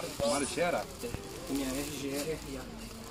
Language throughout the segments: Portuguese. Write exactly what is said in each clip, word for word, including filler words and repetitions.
Margera? M A R G E R A.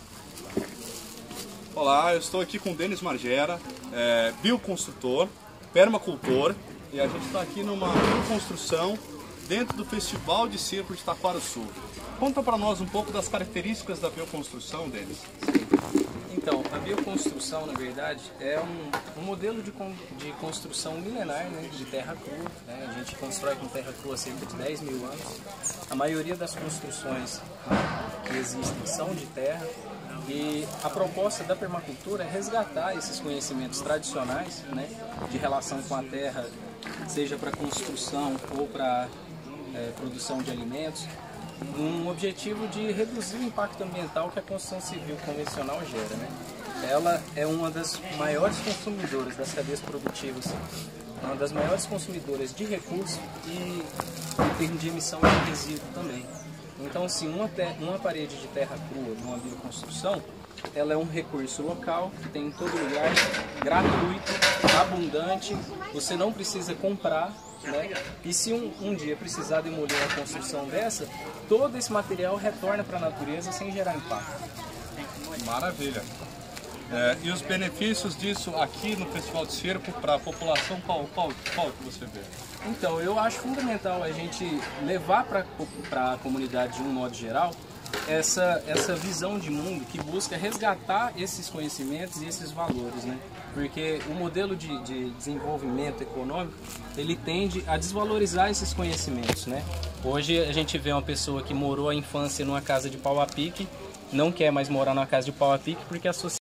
Olá, eu estou aqui com o Denis Margera, é, bioconstrutor, permacultor, e a gente está aqui numa bioconstrução dentro do Festival de Circo de Taquarussu. Conta para nós um pouco das características da bioconstrução, Denis. Então, a bioconstrução, na verdade, é um, um modelo de, con de construção milenar, né, de terra crua. Né? A gente constrói com terra crua há cerca de dez mil anos. A maioria das construções, né, que existem são de terra. E a proposta da permacultura é resgatar esses conhecimentos tradicionais, né, de relação com a terra, seja para construção ou para é, produção de alimentos, um objetivo de reduzir o impacto ambiental que a construção civil convencional gera. Né? Ela é uma das maiores consumidoras das cadeias produtivas, uma das maiores consumidoras de recursos e em termos de emissão de resíduo também. Então, assim, uma, uma parede de terra crua numa bioconstrução, ela é um recurso local que tem em todo lugar, gratuito, abundante, você não precisa comprar, né? E se um, um dia precisar demolir uma construção dessa, todo esse material retorna para a natureza sem gerar impacto. Maravilha! É, e os benefícios disso aqui no Festival de Circo para a população, qual, qual, qual que você vê? Então, eu acho fundamental a gente levar para a comunidade de um modo geral essa, essa visão de mundo que busca resgatar esses conhecimentos e esses valores, né? Porque o modelo de, de desenvolvimento econômico, ele tende a desvalorizar esses conhecimentos, né? Hoje a gente vê uma pessoa que morou a infância numa casa de pau a pique, não quer mais morar numa casa de pau a pique porque a sociedade